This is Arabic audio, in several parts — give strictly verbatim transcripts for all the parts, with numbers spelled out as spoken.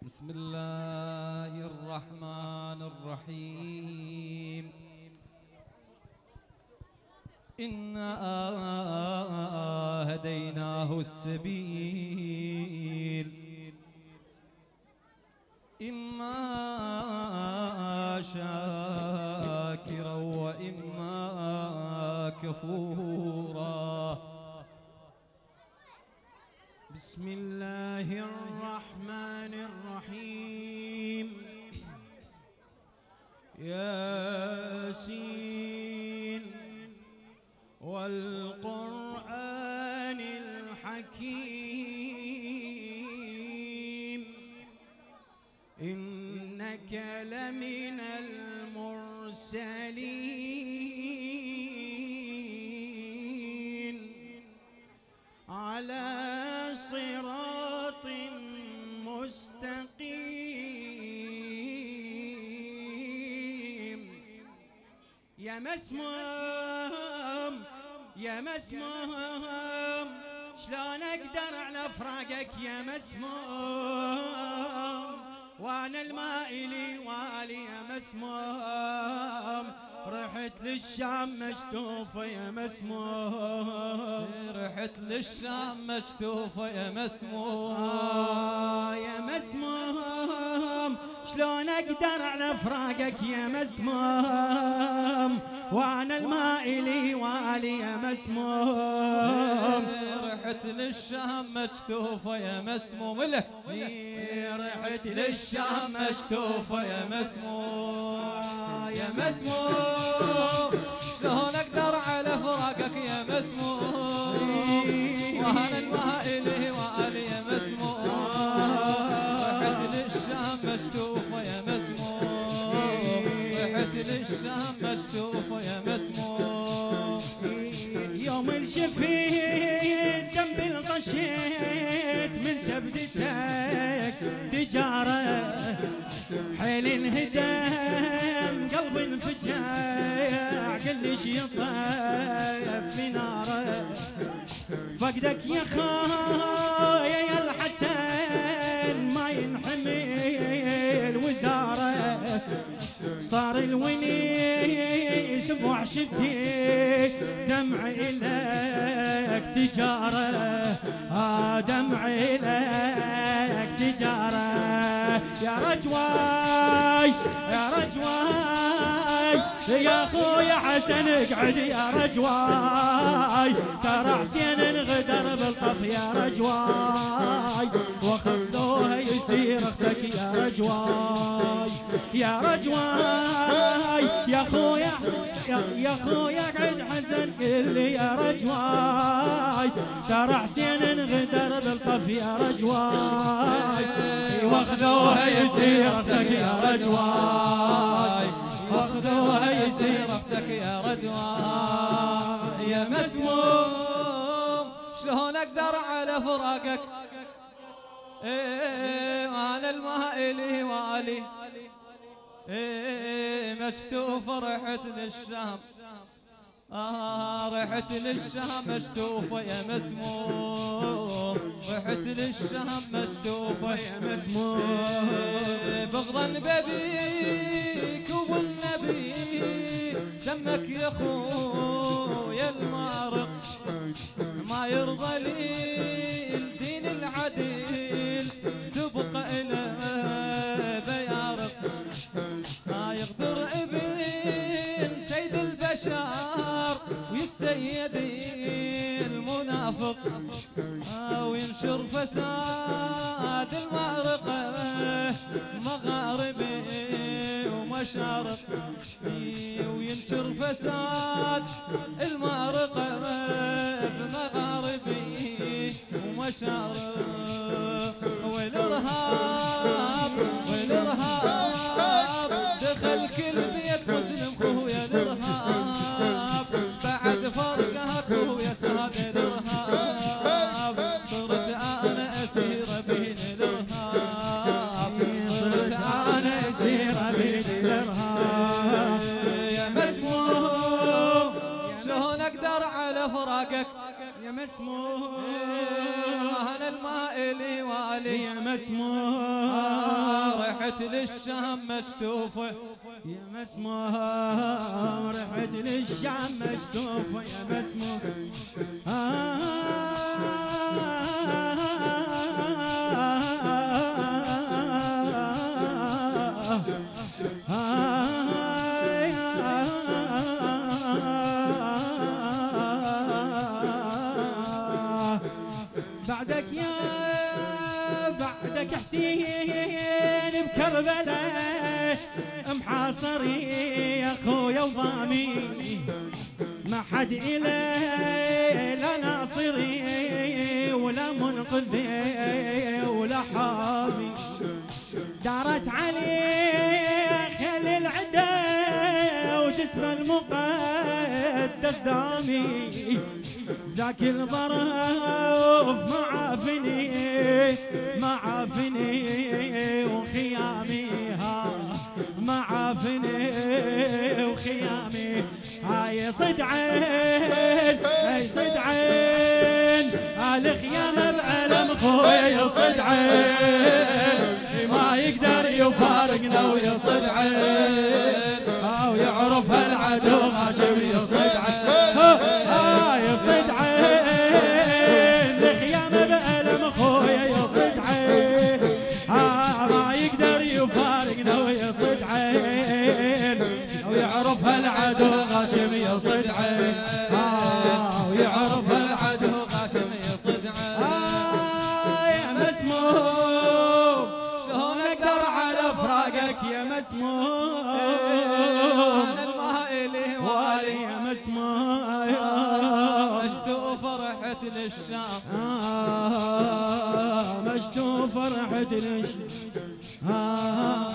بسم الله الرحمن الرحيم. إنا هديناه السبيل إما شاكرا وإما كفورا. بسم الله الرحمن الرحيم. ياسين والقرآن الحكيم إنك لمن المرسلين على صراط مستقيم. يا مسموم يا مسموم شلون اقدر على فراقك يا مسموم، وانا المائلي والي يا مسموم، رحت للشام مشتوفة يا مسموم، رحت للشام مشتوفة يا مسموم. آه يا مسموم شلون اقدر على فراقك يا مسموم، وانا المائلي والي يا مسموم، رحت للشام مشتوفة يا مسموم له رحت للشام مشتوفة يا مسموم. يا مسموم شلون اقدر على فراقك يا مسموم، وانا المائلي والي يا مسموم، رحت للشام مشتوفة يا مسموم، رحت للشام مشتوفة يا مسموم. يوم الشفيت دم بالغشيت من كبدتك تجارة، حيل انهدم قلب انفجع كلش يطيف في ناره، فقدك يا خايا يا الحسن ما ينحمل وزاره، صار الونيس بوحشتي دمع إلك تجارة، آه دمع إلك تجارة. يا رجواي يا رجواي يا خويا حسن اقعد يا رجواي، ترى حسين انغدر بالطف يا رجواي، وخذوها يصير اختك يا رجواي. يا رجواي يا خويا يا, يا خويا اقعد حسن قل لي يا رجواي، ترى حسين انغدر بالطف يا رجواي، واخذوها يصير اختك يا رجواي، واخذوها يصير اختك يا رجواي. يا مسموم شلون اقدر على فراقك، ايه وانا المائلي والي، ايه مشتوفة رحت للشام، آه رحت للشام مشتوفة يا مسموم، رحت للشام مشتوفة يا مسموم، بغضا ببيك وبالنبي سمك يا خويا المارق، ما يرضى لي الدين العديل تبقى إله بيارق، ما يقدر ابن سيد البشر ويتسيد المنافق، وينشر فساد المعرقة مغاربي ومشارق، وينشر فساد المعرقة بمغاربي ومشارق، والارهاب والارهاب دخل كل بيت مسلم خويا الارهاب، بعد فرقه خويا ساد الارهاب، صرت انا اسيره بين الارهاب، صرت انا اسيره بين الارهاب. يا مسموم شلون اقدر على فراقك يا مسموم انا المائلي والي يا مسموم رحت للشام مجتوفة يا مسموم رحت للشام مجتوفة يا مسموم بعدك يا بعدك حسين بكربلاء محاصري يا خويا وضامي ما حد إله لا ناصري ولا منقذي ولا حامي دارت عليه خيل العدا وجسم المقدس دامي ذاك الظرف معافني معافني وخيامي ها معافني وخيامي هاي صد عين هاي صد عين الخيام بألم خويا صد عين ما يقدر يفارقنا ويا صد عين او يعرف العدو غاشم يا صد عين هاي صد عين الخيام بألم خويا يا صد عين ما يقدر يفارقنا ويا صد عين او يعرف العدو غاشم يا صد عين او يعرف العدو غاشم يا صد عين يا مسموم شلون اقدر على فراقك يا مسموم انا المائلي والي يا مسموم مجتوف رحت للشام مجتوف رحت للشام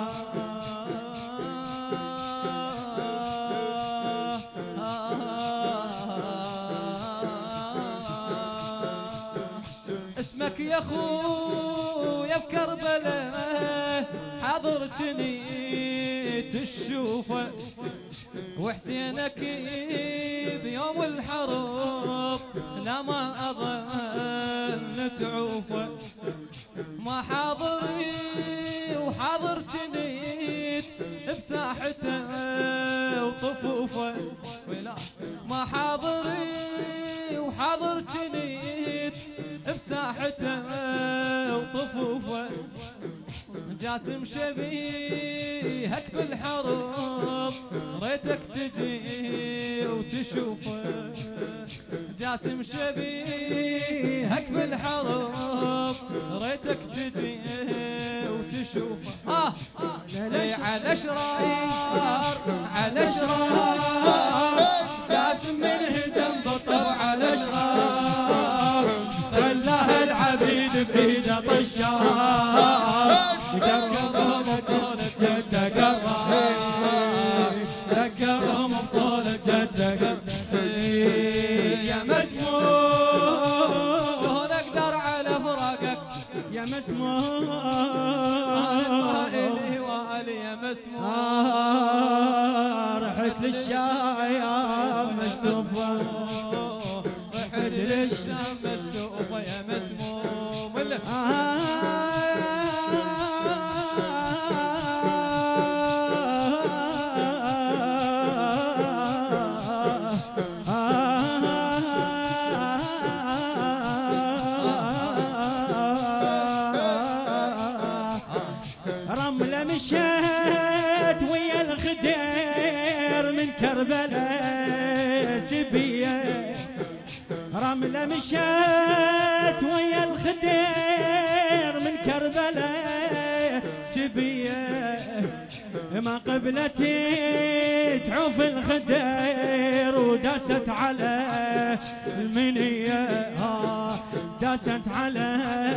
اسمك يا خويا بكربلاء حاضر جنيت الشوفة وحسينك بيوم الحرب لا ما أظن تعوفه ما حاضري وحاضر جنيت بساحته وطفوفه ما حاضري وحاضر جنيت بساحته وطفوفه جاسم شبيهك بالحرب ريتك تجي وتشوفه جاسم شبيهك بالحرب ريتك تجي وتشوفه آه لي على شرار على شرار جاسم من هجم بطر على شرار خلاه العبيد بإيده طشار ذكرهم بصولة جده قرار ذكرهم بصولة جده يا مسموم شلون اقدر على فراقك يا مسموم والي والي يا مسموم رحت للشام مجتوفة رحت للشام مجتوفة يا مسموم رملة مشيت ويا الخدير من كربلاء سبيه رملة مشيت ويا الخدير من كربلاء سبيه ما قبلتي تعوف الخدير وداست على المنية داست على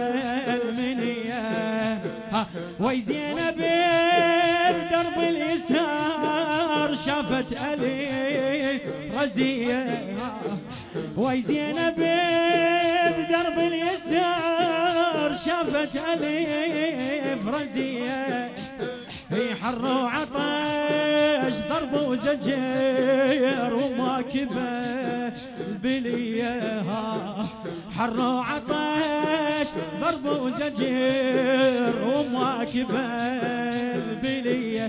المنية وي زينب بدرب اليسار شافت علي رزية وي زينب بدرب اليسار شافت علي فرزية هي حر وعطش ضرب وزجر ومواكبه البلية حر وعطش ضرب وزجير ومواكب البلية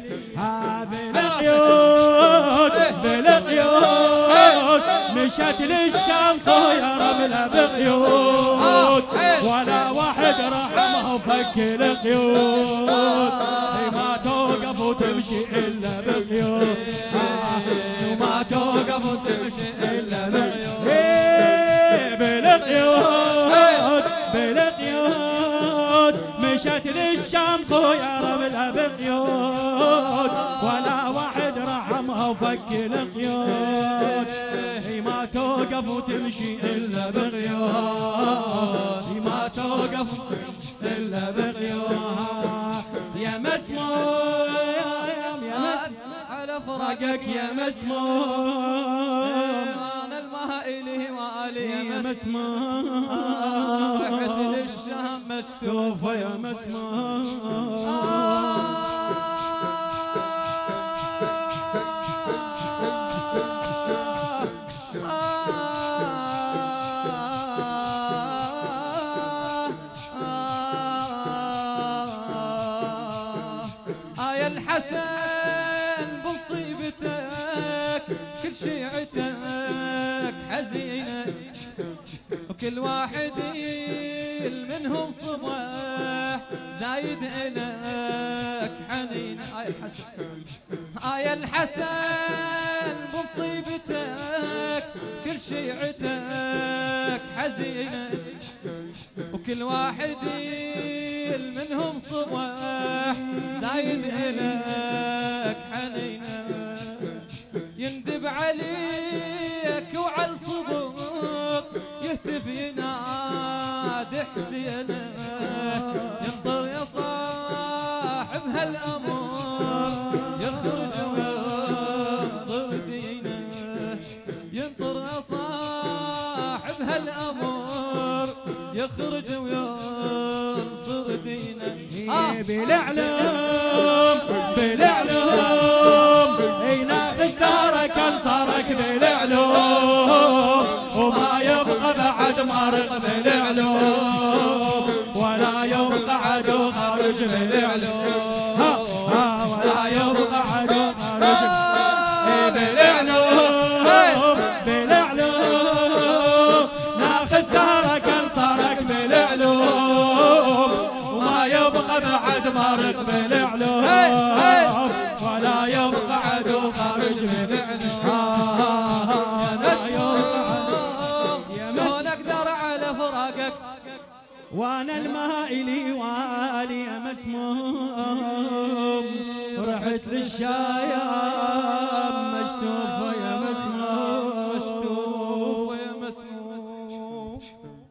بالقيود بالقيود مشت للشام طير بلا بقيود ولا واحد رحمه وفك القيود ما توقف وتمشي الا بقيود وما توقف وتمشي الا بقيود بالقيود بالقيود مشت للشام طير بلا بقيود ولا واحد رحمه وفك القيود ما توقف وتمشي الا بقيود ما توقف الا بقيود يا مسموم يا مسموم على فراقك يا مسموم انا المهائل والي يا مسموم رحت للشام مشتوفه يا مسموم يا الحسن بمصيبتك كل شيعتك حزينة وكل واحد منهم صبح زايد إلك حنين آي الحسن آي الحسن بمصيبتك كل شيعتك حزينة وكل واحد منهم صبح زايد إلك حنينة يندب عليك وعلى الصبط يهتف ينادي حسينه ينطر يا صاحب هالأمر يخرج وينصر دينه ينطر يا صاحب هالأمر يخرج وينصر دينه آه بالعلوم بالعلوم اي ناخذ ثارك انصارك بالعلوم وما يبقى بعد مارق بالعلوم ولا يبقى عدو خارج بالعلوم ها ها ولا يبقى عدو خارج بالعلوم بالعلوم ناخذ ثارك انصارك بالعلوم وما يبقى بعد مارق بالعلوم ولا يبقى عدو خارج بالعلوم شلون اقدر على فراقك وانا المائلي والي يا مسموم رحت للشايم مشتوفه يا مسموم مشتوفه يا مسموم